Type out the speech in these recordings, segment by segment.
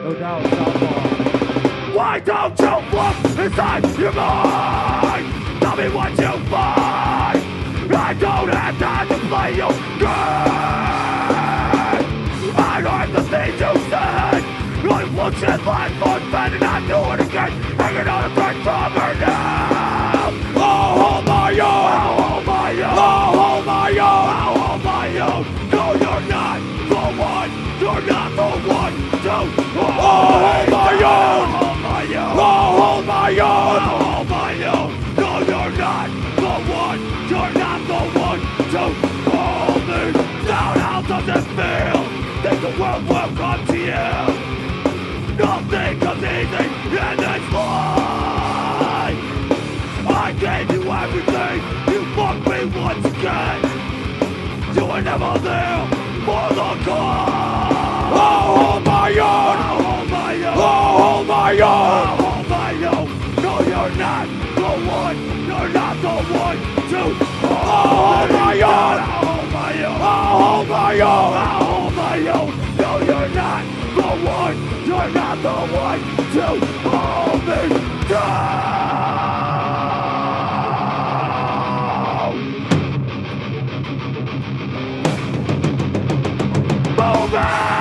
No doubt, Southpaw. Why don't you look inside your mind? Tell me what you find. I don't have time to play you game. I heard the things you said. I looked at life on bed and I do it again. Hanging on a thread from her now. I'll hold my own. I'll hold my own. I'll hold my own. I'll hold my own. No, you're not the one. You're not the one. Don't hold my own. I'll hold my own. I'll hold my own. I'll hold my own. No, you're not the one. You're not the one. Don't hold me down. How does it feel? Think the world will come to you. Nothing comes easy in this life. I gave you everything. You fucked me once again. You were never there for the cause. I'll hold my own. I'll hold my own. I'll hold my own. I'll hold my own. No, you're not the one. You're not the one to hold my own. I'll hold my own. I'll hold my own. I'll hold my own. No, you're not the one. You're not the one to hold me down. Moving!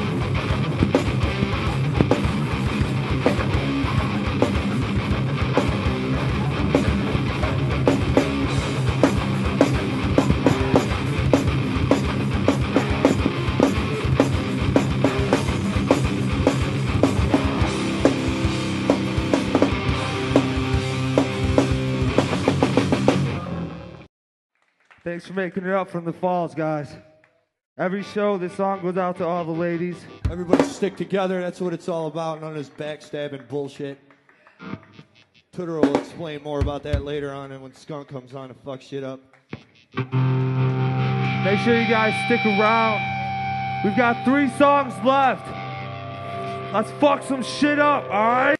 Thanks for making it up from the falls, guys. Every show, this song goes out to all the ladies. Everybody stick together. That's what it's all about. None of this backstabbing bullshit. Tudor will explain more about that later on and when Skunk comes on and fucks shit up. Make sure you guys stick around. We've got 3 songs left. Let's fuck some shit up, alright?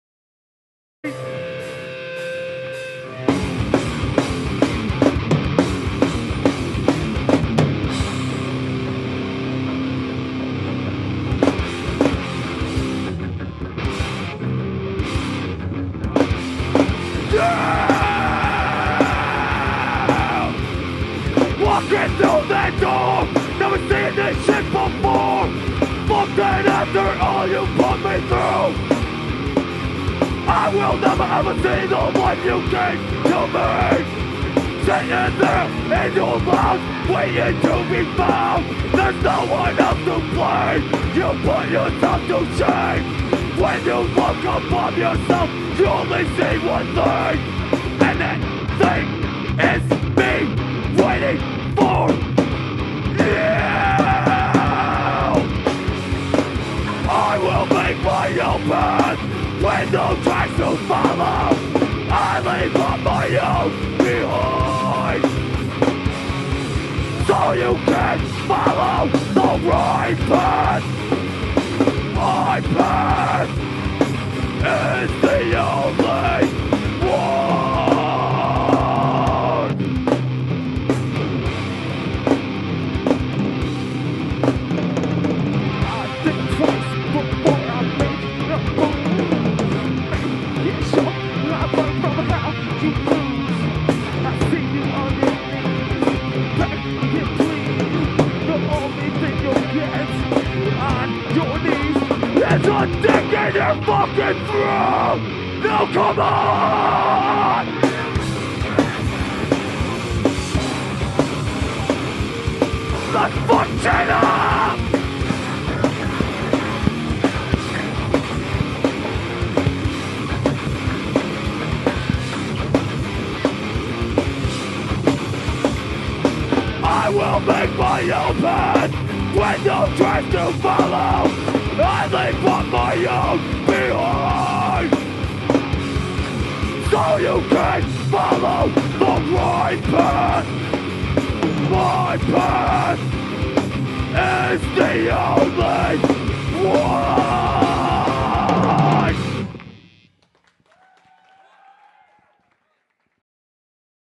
Walking through that door, never seen this shit before. Fucked it after all you put me through. I will never ever see the one you gave to me. Sitting there in your mouth, waiting to be found. There's no one else to blame. You put yourself to shame. When you look above yourself, you only see one thing, and that thing is me waiting for you. I will make my own path when no tracks to follow. I leave on my own behind, so you can follow the right path. My path is the only one. It's a dick in your fucking throat! Now come on! Let's fuck shit up! I will make my own path when no tracks to follow. I leave on my own behind, so you can follow the right path. My path is the only one.